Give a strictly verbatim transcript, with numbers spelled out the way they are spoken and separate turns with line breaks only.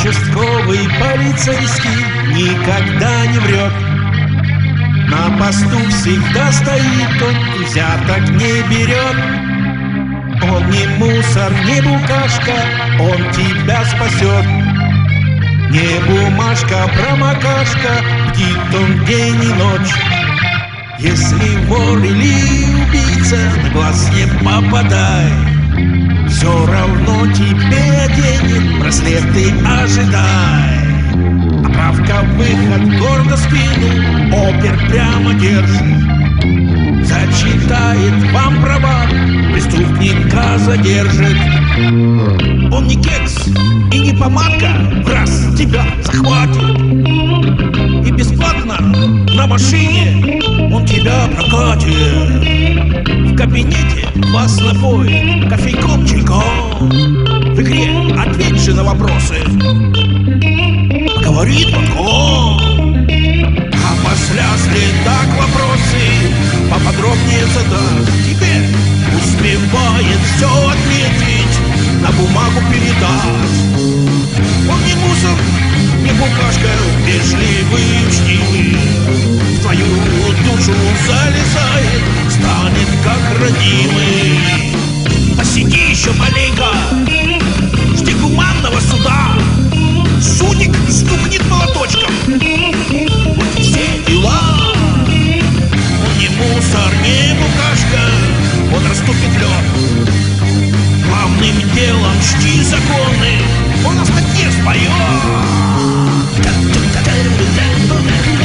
Участковый полицейский никогда не врет. На посту всегда стоит он и взяток не берет. Он не мусор, не букашка, он тебя спасет. Не бумажка, промокашка, бдит он день и ночь. Если вор или убийца, на глаз не попадай. Все равно тебе оденет браслет, ты ожидай. Оправка, выход, гордо спину, опер прямо держит. Зачитает вам права, преступника задержит. Он не кекс и не помадка, раз тебя захватит. И бесплатно на машине он тебя прокатит. В кабинете вас напоит кофейком, чайком. В игре ответь же на вопросы, говорит подком. А после следак вопросы поподробнее задаст. Теперь успевает все отметить, на бумагу передать. Он не мусор, не букашка, вежливый, учтивый. В твою душу залезает, станет как родимый. Посиди еще маленько, жди гуманного суда. Судик стукнет молоточком, вот все дела. Он не мусор, не букашка, он растопит лед. Главным делом чти законы, он на статье споет.